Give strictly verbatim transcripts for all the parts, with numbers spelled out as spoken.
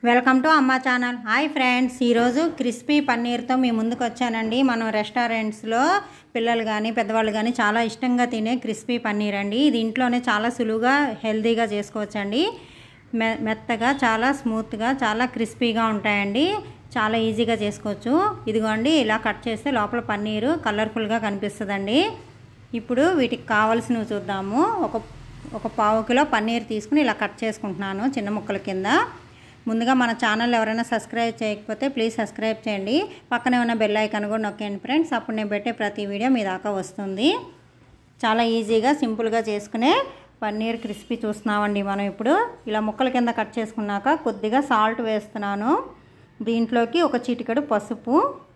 Welcome to Amma channel. Hi friends, ఈరోజు crispy పన్నీర్తో మీ ముందుకు వచ్చానండి. మనం రెస్టారెంట్స్లో పిల్లలు కానీ పెద్దవాళ్ళు కానీ చాలా ఇష్టంగా తినే క్రిస్పీ పన్నీర్ అండి. ఇది ఇంట్లోనే చాలా సులువుగా హెల్తీగా చేసుకోవచ్చండి. మె మెత్తగా చాలా స్మూత్గా చాలా క్రిస్పీగా ఉంటాయండి. చాలా ఈజీగా చేసుకోవచ్చు. ఇదిగోండి, ఇలా కట్ చేస్తే లోపల పన్నీరు కలర్ఫుల్గా కనిపిస్తుందండి. ఇప్పుడు వీటికి కావాల్సినవి చూద్దాము. ఒక ఒక పావు కిలో పన్నీర్ తీసుకుని ఇలా కట్ చేసుకుంటున్నాను చిన్న ముక్కల కింద. ముందుగా మన ఛానల్ ఎవరైనా సబ్స్క్రైబ్ చేయకపోతే ప్లీజ్ సబ్స్క్రైబ్ చేయండి. పక్కనే ఉన్న బెల్ ఐకాన్ కూడా నొక్కండి ఫ్రెండ్స్. అప్పుడు నేను పెట్టే ప్రతి వీడియో మీ దాకా వస్తుంది. చాలా ఈజీగా సింపుల్గా చేసుకునే పన్నీర్ క్రిస్పీ చూస్తున్నామండి మనం. ఇప్పుడు ఇలా ముక్కల కింద కట్ చేసుకున్నాక కొద్దిగా సాల్ట్ వేస్తున్నాను. దీంట్లోకి ఒక చిటికెడు పసుపు,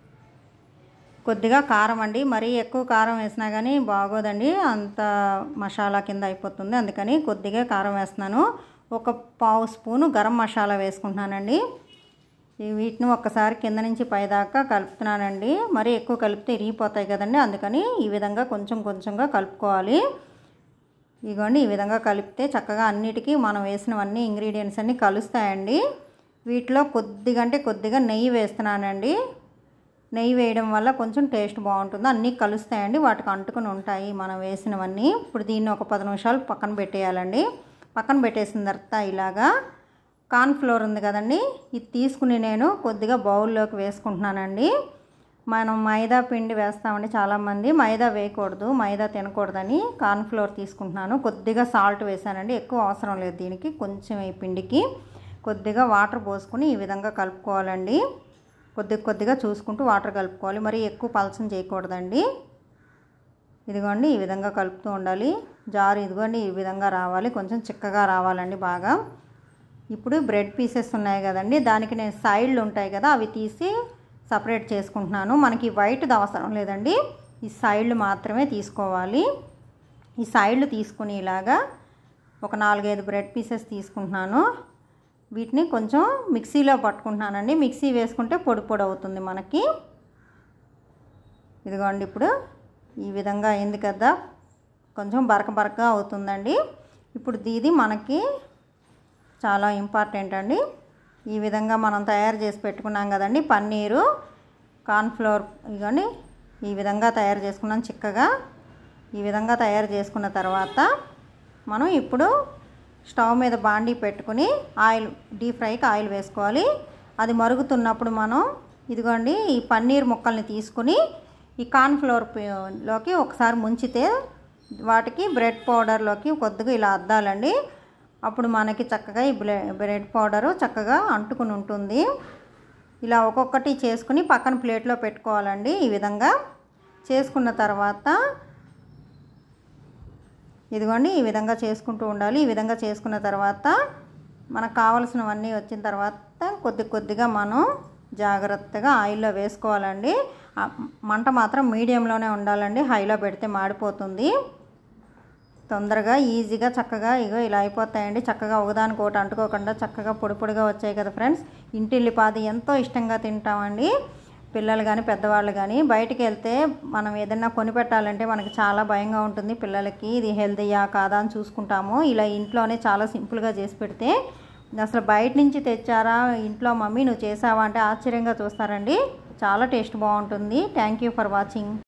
కొద్దిగా కారం అండి. మరీ ఎక్కువ కారం వేసినా కానీ బాగోదండి, అంత మసాలా కింద అయిపోతుంది. అందుకని కొద్దిగా కారం వేస్తున్నాను. ఒక పావు స్పూను గరం మసాలా వేసుకుంటున్నానండి. వీటిని ఒక్కసారి కింద నుంచి పైదాకా కలుపుతున్నానండి. మరీ ఎక్కువ కలిపితే ఇరిగిపోతాయి కదండి, అందుకని ఈ విధంగా కొంచెం కొంచెంగా కలుపుకోవాలి. ఇదిగోండి, ఈ విధంగా కలిపితే చక్కగా అన్నిటికీ మనం వేసినవన్నీ ఇంగ్రీడియంట్స్ అన్నీ కలుస్తాయండి. వీటిలో కొద్దిగా అంటే కొద్దిగా నెయ్యి వేస్తున్నానండి. నెయ్యి వేయడం వల్ల కొంచెం టేస్ట్ బాగుంటుంది. అన్నీ కలుస్తాయండి, వాటికి అంటుకుని ఉంటాయి మనం వేసినవన్నీ. ఇప్పుడు దీన్ని ఒక పది నిమిషాలు పక్కన పెట్టేయాలండి. పక్కన పెట్టేసిన తర్వాత ఇలాగా కార్న్ ఫ్లోర్ ఉంది కదండి, ఇది తీసుకుని నేను కొద్దిగా బౌల్లోకి వేసుకుంటున్నానండి. మనం మైదా పిండి వేస్తామండి చాలామంది. మైదా వేయకూడదు, మైదా తినకూడదని కార్న్ ఫ్లోర్ తీసుకుంటున్నాను. కొద్దిగా సాల్ట్ వేసానండి, ఎక్కువ అవసరం లేదు దీనికి. కొంచెం ఈ పిండికి కొద్దిగా వాటర్ పోసుకుని ఈ విధంగా కలుపుకోవాలండి. కొద్ది కొద్దిగా చూసుకుంటూ వాటర్ కలుపుకోవాలి, మరి ఎక్కువ పలచన చేయకూడదండి. ఇదిగోండి, ఈ విధంగా కలుపుతూ ఉండాలి. జారు ఇదిగోండి ఈ విధంగా రావాలి, కొంచెం చిక్కగా రావాలండి బాగా. ఇప్పుడు బ్రెడ్ పీసెస్ ఉన్నాయి కదండి, దానికి నేను సైడ్లు ఉంటాయి కదా అవి తీసి సపరేట్ చేసుకుంటున్నాను. మనకి వైట్ది అవసరం లేదండి, ఈ సైడ్లు మాత్రమే తీసుకోవాలి. ఈ సైడ్లు తీసుకుని ఇలాగా ఒక నాలుగైదు బ్రెడ్ పీసెస్ తీసుకుంటున్నాను. వీటిని కొంచెం మిక్సీలో పట్టుకుంటున్నానండి. మిక్సీ వేసుకుంటే పొడి పొడి అవుతుంది మనకి. ఇదిగోండి, ఇప్పుడు ఈ విధంగా అయింది కదా, కొంచెం బరక బరకగా అవుతుందండి. ఇప్పుడు ఇది మనకి చాలా ఇంపార్టెంట్ అండి. ఈ విధంగా మనం తయారు చేసి పెట్టుకున్నాం కదండి పన్నీరు, కార్న్ ఫ్లోర్. ఇదిగోండి, ఈ విధంగా తయారు చేసుకున్నాం చిక్కగా. ఈ విధంగా తయారు చేసుకున్న తర్వాత మనం ఇప్పుడు స్టవ్ మీద బాండీ పెట్టుకుని ఆయిల్, డీప్ ఫ్రైకి ఆయిల్ వేసుకోవాలి. అది మరుగుతున్నప్పుడు మనం ఇదిగోండి ఈ పన్నీర్ ముక్కల్ని తీసుకుని ఈ కార్న్ ఫ్లోర్లోకి ఒకసారి ముంచితే వాటికి బ్రెడ్ పౌడర్లోకి కొద్దిగా ఇలా అద్దాలండి. అప్పుడు మనకి చక్కగా ఈ బ్రెడ్ పౌడరు చక్కగా అంటుకుని ఉంటుంది. ఇలా ఒక్కొక్కటి చేసుకుని పక్కన ప్లేట్లో పెట్టుకోవాలండి. ఈ విధంగా చేసుకున్న తర్వాత ఇదిగోండి ఈ విధంగా చేసుకుంటూ ఉండాలి. ఈ విధంగా చేసుకున్న తర్వాత మనకు కావలసినవన్నీ వచ్చిన తర్వాత కొద్ది కొద్దిగా మనం జాగ్రత్తగా ఆయిల్లో వేసుకోవాలండి. మంట మాత్రం మీడియంలోనే ఉండాలండి, హైలో పెడితే మాడిపోతుంది. తొందరగా ఈజీగా చక్కగా ఇగో ఇలా అయిపోతాయండి. చక్కగా ఒకదానికి ఒకటి అంటుకోకుండా చక్కగా పొడి పొడిగా వచ్చాయి కదా ఫ్రెండ్స్. ఇంటిల్లిపాది ఎంతో ఇష్టంగా తింటామండి పిల్లలు కానీ పెద్దవాళ్ళు కానీ. బయటికి వెళ్తే మనం ఏదైనా కొనిపెట్టాలంటే మనకి చాలా భయంగా ఉంటుంది పిల్లలకి, ఇది హెల్తీయా కాదా అని చూసుకుంటాము. ఇలా ఇంట్లోనే చాలా సింపుల్గా చేసి పెడితే అసలు బయట నుంచి తెచ్చారా, ఇంట్లో మమ్మీ నువ్వు చేసావా అంటే ఆశ్చర్యంగా చూస్తారండి. చాలా టేస్ట్ బాగుంటుంది. Thank you for watching.